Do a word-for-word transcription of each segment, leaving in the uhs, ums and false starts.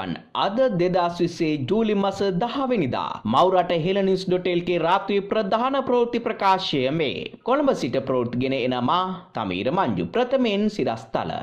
පුරුවන් අද දෙදහස් විස්සේ ජූලි මාස දහ වෙනිදා මව්රට හෙළනිවුස් ඩොට් එල් කේ රාත්‍රී ප්‍රධාන ප්‍රවෘත්ති ප්‍රකාශය මේ කොළඹ සිට ප්‍රවෘත්ති ගෙන එනමා තමීර මංජු ප්‍රථමයෙන් සිරස්තල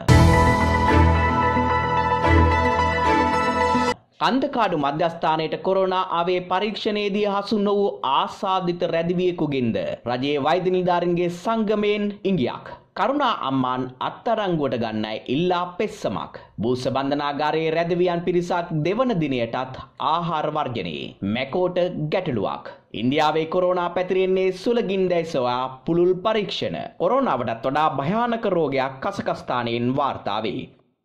කන්දකාඩු මධ්‍යස්ථානයට කොරෝනා ආවේ පරීක්ෂණයේදී හසු නොවූ ආසාදිත රැදිවියෙකුගෙන්ද රජයේ වෛද්‍ය නිලධාරීන්ගේ සංගමයෙන් ඉඟියක් කරුණා අම්මාන් අත්අඩංගුවට ගන්නයි ඉල්ලා පෙස්සමක් බූස බන්ධනාගාරයේ රැදවියන් පිරිසක් දෙවන දිනයටත් ආහාර වර්ජනයේ මැකෝට ගැටලුවක් ඉන්දියාවේ කොරෝනා පැතිරෙන්නේ සුලගින්දැයි සොයා පුළුල් පරීක්ෂණ කොරෝනාවටත් වඩා භයානක රෝගයක් කසකස්ථානයෙන් වාර්තා වේ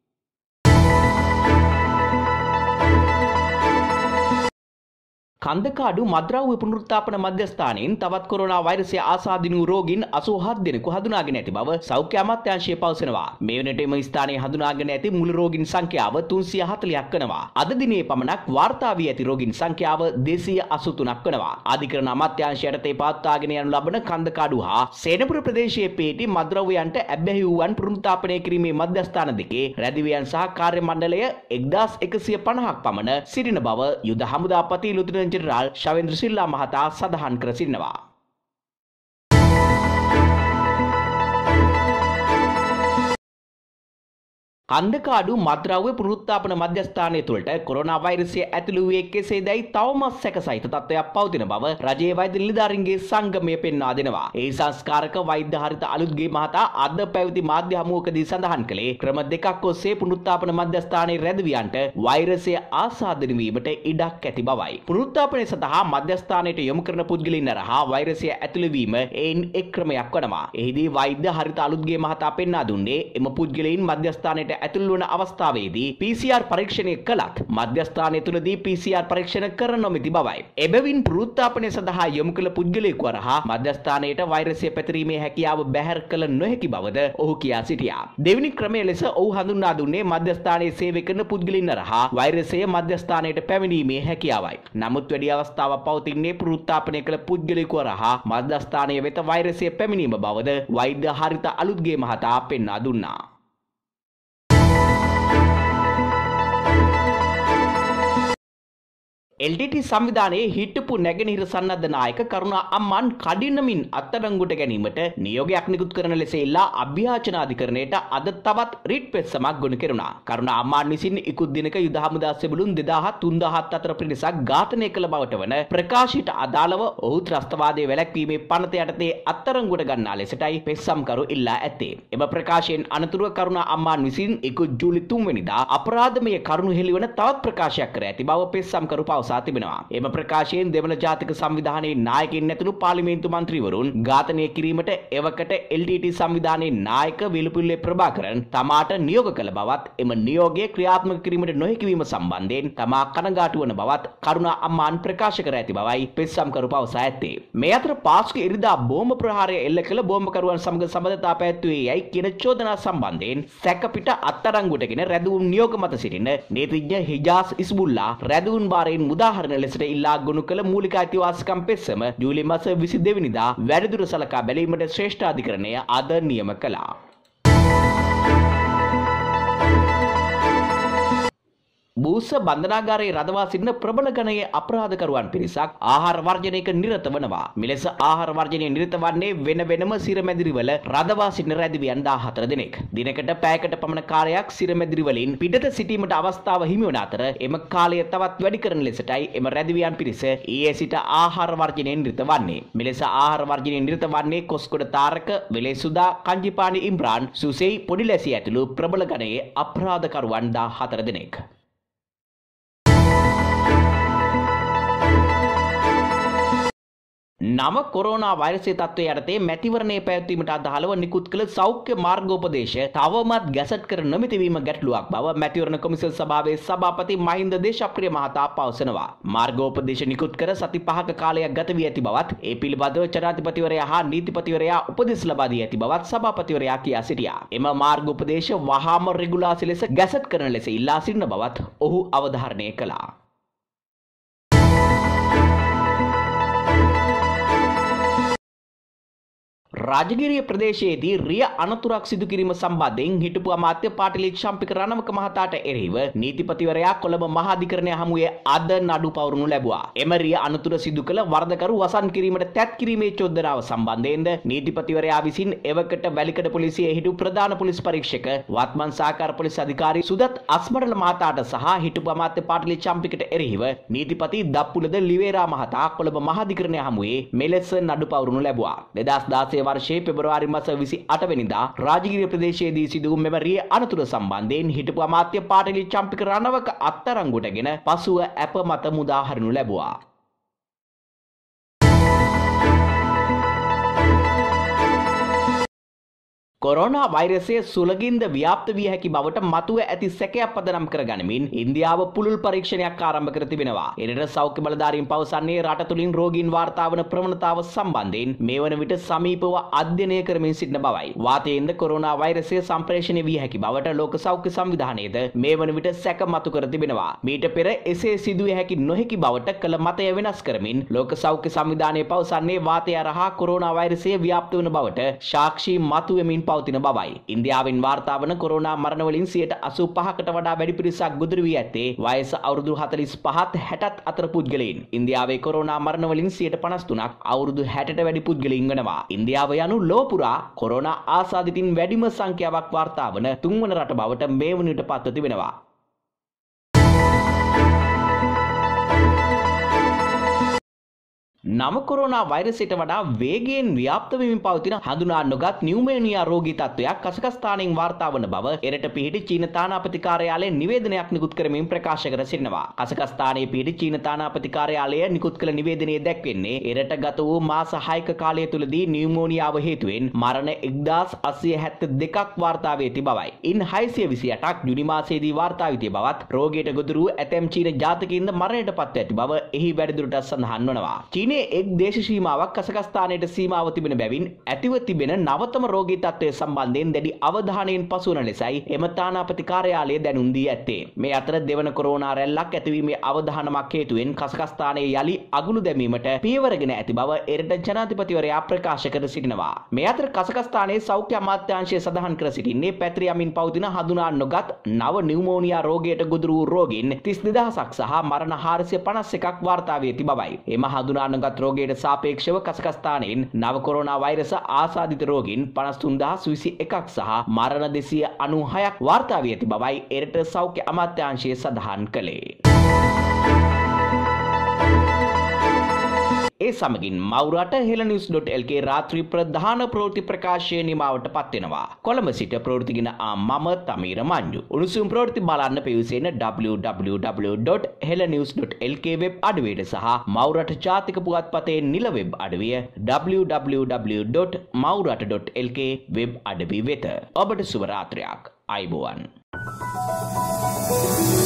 කන්දකාඩු මද්‍රව්‍ය පුනරුත්ථාපන මධ්‍යස්ථානයෙන් තවත් කොරෝනා වෛරසය ආසාදිත වූ රෝගීන් අසූහත් දෙනෙකු හඳුනාගෙන ඇති බව සෞඛ්‍ය අමාත්‍යාංශය පවසනවා. මේ වනට එම ස්ථානයේ හඳුනාගෙන ඇති මුළු රෝගීන් සංඛ්‍යාව තුන්සිය හතළිහක් වෙනවා. අද දිනේ පමණක් වාර්තා වී ඇති රෝගීන් සංඛ්‍යාව දෙසිය අසූ තුනක් වෙනවා. අධිකරණ අමාත්‍යාංශය යටතේ පවත්වාගෙන යනු ලබන කන්දකාඩු හා සේනපුර ප්‍රදේශයේ පිහිටි මද්‍රව්‍යයන්ට ඇබ්බැහි වූවන් පුනරුත්ථාපනය කිරීමේ මධ්‍යස්ථාන දෙකේ රැදිවියන් සහ කාර්ය මණ්ඩලය එක්දාස් එකසිය පනහක් පමණ සිටින බව යුද හමුදාපති ලුතුනන් ජෙනරාල් ශවේන්ද්‍ර සිල්ලා මහතා සඳහන් කර සිටිනවා. කන්දකාඩු මද්‍රව්‍ය පුනරුත්ථාපන මධ්‍යස්ථානය තුළට කොරෝනා වෛරසය ඇතුළු වූයේ කෙසේදැයි තවමත් සැකසහිත තත්ත්වයක් පවතින බව රජයේ වෛද්‍ය නිලධාරීන්ගේ සංගමය පෙන්වා දෙනවා. ඒ සංස්කාරක වෛද්‍ය හරිත අලුත්ගේ මහතා අද පැවති මාධ්‍ය හමුවකදී සඳහන් කළේ ක්‍රම දෙකක් ඔස්සේ පුනරුත්ථාපන මධ්‍යස්ථානයේ රැදවියන්ට වෛරසය ආසාදනය වීමට ඉඩක් ඇති බවයි. පුනරුත්ථාපනය සඳහා මධ්‍යස්ථානයට යොමු කරන පුද්ගලයන් හරහා වෛරසය ඇතුළු වීම එයින් එක් ක්‍රමයක් වනවා. එහිදී වෛද්‍ය හරිත අලුත්ගේ මහතා පෙන්වා දුන්නේ එම පුද්ගලයන් මධ්‍යස්ථානයට ඇතුළු වන අවස්ථාවේදී පී සී ආර් පරීක්ෂණය කළත් මධ්‍යස්ථානය තුළදී පී සී ආර් පරීක්ෂණ කර නොමැති බවයි. එබැවින් පුනරුත්ථාපනය සඳහා යොමු කළ පුද්ගලයෙකු හරහා මධ්‍යස්ථානයට වෛරසය පැතිරීමේ හැකියාව බැහැර කළ නොහැකි බවද ඔහු කියා සිටියා. දෙවෙනි ක්‍රමය ලෙස ඔහු හඳුන්වා දුන්නේ මධ්‍යස්ථානයේ සේවය කරන පුද්ගලයන් හරහා වෛරසය මධ්‍යස්ථානයට පැමිණීමේ හැකියාවයි. නමුත් වැඩි අවස්ථාවක් පවතින්නේ පුනරුත්ථාපනය කළ පුද්ගලයෙකු හරහා මධ්‍යස්ථානය වෙත වෛරසය පැමිණීම බවද වෛද්‍ය හරිත අලුත්ගේ මහතා පෙන්වා දුන්නා. එල් ටී ටී සංවිධානයේ හිටපු නැගෙනහිර සන්නද්ධ නායක කරුණා අම්මාන් කඩිනමින් අත්අඩංගුවට ගැනීමට නියෝගයක් නිකුත් කරන ලෙස ඉල්ලා අභ්‍යාචන අධිකරණයට අද තවත් රිට් පෙත්සමක් ගොනු කෙරුණා. කරුණා අම්මාන් විසින් ඉකුත් දිනක යුද හමුදා සෙබළුන් දෙදාහත් තුන්දාහත් අතර පිරිසක් ඝාතනය කළ බවට වන ප්‍රකාශයට අදාළව ඔහු ත්‍රස්තවාදයේ වැළැක්වීමේ පනත යටතේ අත්අඩංගුවට ගන්නා ලෙසටයි පෙත්සම්කරු ඉල්ලා ඇත්තේ. එම ප්‍රකාශයෙන් අනතුරුව කරුණා අම්මාන් විසින් ඉකුත් ජූලි තුන් වෙනිදා අපරාධමය කරුණු හෙළිවන තවත් ප්‍රකාශයක් කර ඇති බව පෙත්සම්කරු පවසා තිබෙනවා. එම ප්‍රකාශයෙන් දෙවන ජාතික සංවිධානයේ නායකින් ඇතුළු පාර්ලිමේන්තු මන්ත්‍රීවරුන් ඝාතනය කිරීමට එවකට එල් ටී ටී සංවිධානයේ නායක විලුපිල්ලේ ප්‍රභාකරන් තමාට නියෝග කළ බවත් එම නියෝගය ක්‍රියාත්මක කිරීමට නොහැකි වීම සම්බන්ධයෙන් තමා කනගාටු වන බවත් කරුණා අම්මාන් ප්‍රකාශ කර ඇති බවයි පෙත්සම්කරු පවසා ඇත්තේ. මේ අතර පාස්කු ඉරිදා බෝම්බ ප්‍රහාරය එල්ල කළ බෝම්බකරුවන් සමග සබඳතා පැවැත්වුවේ යයි කියන චෝදනා සම්බන්ධයෙන් සැකපිට අත්අඩංගුවටගෙන රැඳවුණු නියෝග මත සිටින නීතිඥ හිජාස් ඉස්බුල්ලා රැඳවුණු බාරයෙන් උදාහරණ ලෙසට ඉල්ලා ගොනු කළ මූලික අයිතිවාසිකම් පෙත්සම ජූලි මාස විසි දෙක වෙනිදා වැඩිදුර සලකා බැලීමට ශ්‍රේෂ්ඨ අධිකරණය අද නියම කළා. බූස බන්ධනාගාරයේ රඳවා සිටින ප්‍රබල ගණයේ අපරාධකරුවන් පිරිසක් ආහාර වර්ජනයක නිරත වනවා. මෙලෙස ආහාර වර්ජනයේ නිරත වන්නේ වෙන වෙනම සිරමැදිරිවල රඳවා සිටින රැදිවියන් දාහතර දෙනෙක්. දිනකට පැයකට පමණ කාලයක් සිරමැදිරි වලින් පිටත සිටීමට අවස්ථාව හිමි වන අතර එම කාලය තවත් වැඩි කරන ලෙසටයි එම රැදිවියන් පිරිස ඊයේ සිට ආහාර වර්ජනයේ නිරත වන්නේ. මෙලෙස ආහාර වර්ජනයේ නිරත වන්නේ කොස්කොඩ තාරක, වෙලේසුදා, කංජිපානි ඉම්රාන්, සුසෙයි පොඩිලැසි ඇතුළු ප්‍රබල ගණයේ අපරාධකරුවන් දාහතර දෙනෙක්. නව කොරෝනා වෛරසය තත්ත්වය යටතේ මැතිවරණයේ පැවැත්වීමට අදාළව නිකුත් කළ සෞඛ්‍ය මාර්ගෝපදේශ තවමත් ගැසට් කර නොමැති වීම ගැටලුවක් බව මැතිවරණ කොමිසම් සභාවේ සභාපති මහින්ද දේශප්‍රිය මහතා පවසනවා. මාර්ගෝපදේශ නිකුත් කර සති පහක කාලයක් ගත වී ඇති බවත් ඒ පිළිබඳව ජනාධිපතිවරයා හා නීතිපතිවරයා උපදෙස් ලබා දී ඇති බවත් සභාපතිවරයා කියා සිටියා. එම මාර්ගෝපදේශ වහාම රෙගුලාසි ලෙස ගැසට් කරන ලෙස ඉල්ලා සිටින බවත් ඔහු අවධාරණය කළා. රාජගිරිය ප්‍රදේශයේදී රිය අනතුරක් සිදු කිරීම සම්බන්ධයෙන් හිටපු අමාත්‍ය පාටිලි චම්පික රණවක මහතාට එරෙහිව නීතිපතිවරයා කොළඹ මහා අධිකරණය හමුවේ අද නඩු පවරනු ලැබුවා. එම රිය අනතුර සිදු කළ වරදකරු වසන් කිරීමට තැත් කිරීමේ චෝදනාව සම්බන්ධයෙන්ද නීතිපතිවරයා විසින් එවකට වැලිකඩ පොලිසියේ හිටපු ප්‍රධාන පොලිස් පරීක්ෂක වත්මන් සහකාර පොලිස් අධිකාරී සුදත් අස්මඩල මහතාට සහ හිටපු අමාත්‍ය පාටිලි චම්පිකට එරෙහිව නීතිපති දප්පුලද ලිවේරා මහතා කොළඹ මහා අධිකරණය හමුවේ මෙලෙස නඩු පවරනු ලැබුවා. දෙදහස් දාසය වර්ෂයේ පෙබරවාරි මාස විසි අට වෙනිදා රාජගිරිය ප්‍රදේශයේදී සිදු වූ මෙම රිය අනතුර සම්බන්ධයෙන් හිටපු අමාත්‍ය පාටිලි චම්පික රණවක අත්අඩංගුවටගෙන පසුව ඇප මත මුදා හරිනු ලැබුවා. කොරෝනා වෛරසය සුලගින්ද ව්‍යාප්ත විය හැකි බවට මතුව ඇති සැකයක් පදනම් කර ගනිමින් ඉන්දියාව පුළුල් පරීක්ෂණයක් ආරම්භ කර තිබෙනවා. එරට සෞඛ්‍ය බලධාරීන් පවසන්නේ රට තුලින් රෝගීන් වාර්තා වන ප්‍රවණතාව සම්බන්ධයෙන් මේ වන විට සමීපව අධ්‍යයනය කරමින් සිටින බවයි. වාතයෙන්ද කොරෝනා වෛරසය සම්ප්‍රේෂණය විය හැකි බවට ලෝක සෞඛ්‍ය සංවිධානයේද මේ වන විට සැක මතු කර තිබෙනවා. මීට පෙර එසේ සිදුවිය හැකි නොහැකි බවට කළ මතය වෙනස් කරමින් ලෝක සෞඛ්‍ය සංවිධානය පවසන්නේ වාතය හරහා කොරෝනා වෛරසය ව්‍යාප්ත වන බවට සාක්ෂි මතුවෙමින් පවතින බවයි. ඉන්දියාවෙන් වාර්තා වන කොරෝනා මරණ වලින් සියයට අසූ පහකට වඩා වැඩි පිරිසක් ගොදුරු වී ඇත්තේ වයස අවුරුදු හතළිස් පහත් හැටත් අතර පුද්ගලයන්. ඉන්දියාවේ කොරෝනා මරණ වලින් සියයට පනස් තුනක් අවුරුදු හැටට වැඩි පුද්ගලයන් වෙනවා. ඉන්දියාව යනු ලොව පුරා කොරෝනා ආසාදිතින් වැඩිම සංඛ්‍යාවක් වාර්තා වන තුන්වන රට බවට මේ වන විට පත්ව තිබෙනවා. නව කොරෝනා වෛරසයට වඩා වේගයෙන් ව්‍යාප්ත වෙමින් පවතින හඳුනා නොගත් නියුමෝනියා රෝගී තත්ත්වයක් කසකස්ථානයෙන් වාර්තා වන බව එරට පිහිටි චීන තානාපති කාර්යාලය නිවේදනයක් නිකුත් කරමින් ප්‍රකාශ කර සිටිනවා. කසකස්ථානයේ පිහිටි චීන තානාපති කාර්යාලය නිකුත් කළ නිවේදනයේ දැක්වෙන්නේ එරට ගත වූ මාස හයක කාලය තුලදී නියුමෝනියාව හේතුවෙන් මරණ එක්දාස් අසීය හැත්තෑ දෙකක් වාර්තා වී ඇති බවයි. ඉන් හයසිය විසි අටක් ජුනි මාසයේදී වාර්තා වී තිබෙන බවත් රෝගයට ගොදුරු ඇතැම් චීන ජාතකයින්ද මරණයට පත්ව ඇති බව එහි වැඩිදුරටත් සඳහන් වනවා. එක් දේශ සීමාවක් කසකස්ථානයට සීමාව තිබෙන බැවින් ඇතිව තිබෙන නවතම රෝගී තත්ත්වය සම්බන්ධයෙන් දැඩි අවධානයෙන් පසුවන ලෙසයි එම තානාපති කාර්යාලය දැනුම් දී ඇත්තේ. මේ අතර දෙවන කොරෝනා රැල්ලක් ඇතිවීමේ අවධානමක් හේතුවෙන් කසකස්ථානයේ යලි අගුළු දැමීමට පියවරගෙන ඇති බව එරට ජනාධිපතිවරයා ප්‍රකාශ කර සිටිනවා. මේ අතර කසකස්ථානයේ සෞඛ්‍ය අමාත්‍යාංශය සඳහන් කර සිටින්නේ පැතිර යමින් පවතින හඳුනා නොගත් නව නියුමෝනියා රෝගයට ගොදුරු වූ රෝගීන් තිස් දෙදහසක් සහ මරණ හාරසිය පනස් එකක් වාර්තා වී ඇති බවයි. එම හඳුනා නොගත් රෝගයට සාපේක්ෂව කසකස්ථානයෙන් නව කොරෝනා වෛරස ආසාදිත රෝගීන් පනස් තුන් දහස් විසි එකක් සහ මරණ දෙසිය අනූහයක් වාර්තා වී ඇති බවයි එරට සෞඛ්‍ය අමාත්‍යාංශය සඳහන් කළේ. ඒ සමගින් මවුරට හෙළනිවුස් ඩොට් එල් කේ රාත්‍රී ප්‍රධාන ප්‍රවෘත්ති ප්‍රකාශය නිමාවට පත් වෙනවා. කොළඹ සිට ප්‍රවෘත්තිගෙන ආ මම තමීර මංජු. උණුසුම් ප්‍රවෘත්ති බලන්න පිවිසෙන ඩබ්ලිව් ඩබ්ලිව් ඩබ්ලිව් ඩොට් හෙළනිවුස් ඩොට් එල් කේ වෙබ් අඩවියට සහ මවුරට ජාතික පුවත්පතේ නිල වෙබ් අඩවිය ඩබ්ලිව් ඩබ්ලිව් ඩබ්ලිව් ඩොට් මවුරට ඩොට් එල් කේ වෙබ් අඩවි වෙත. ඔබට සුබ රාත්‍රියක්. අයබෝවන්.